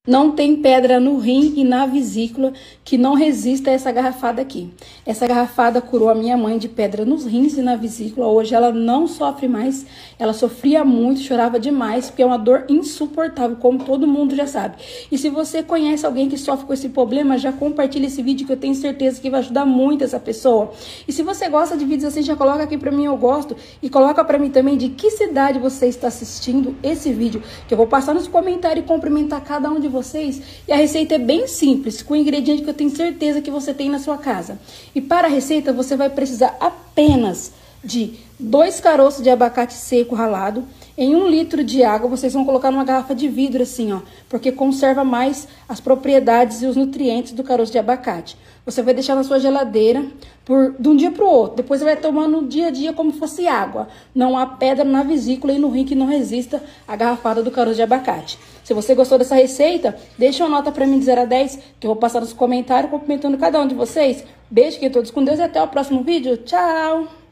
Não tem pedra no rim e na vesícula que não resista a essa garrafada aqui. Essa garrafada curou a minha mãe de pedra nos rins e na vesícula. Hoje ela não sofre mais. Ela sofria muito, chorava demais, porque é uma dor insuportável, como todo mundo já sabe. E se você conhece alguém que sofre com esse problema, já compartilha esse vídeo que eu tenho certeza que vai ajudar muito essa pessoa. E se você gosta de vídeos assim, já coloca aqui pra mim, eu gosto. E coloca pra mim também de que cidade você está assistindo esse vídeo, que eu vou passar nos comentários e cumprimentar cada um de vocês. E a receita é bem simples, com ingrediente que eu tenho certeza que você tem na sua casa. E para a receita você vai precisar apenas de 2 caroços de abacate seco ralado. Em 1 litro de água, vocês vão colocar numa garrafa de vidro assim, ó, porque conserva mais as propriedades e os nutrientes do caroço de abacate. Você vai deixar na sua geladeira de um dia para o outro. Depois você vai tomando dia a dia como fosse água. Não há pedra na vesícula e no rim que não resista à garrafada do caroço de abacate. Se você gostou dessa receita, deixa uma nota para mim de 0 a 10, que eu vou passar nos comentários cumprimentando cada um de vocês. Beijo, que todos com Deus e até o próximo vídeo. Tchau!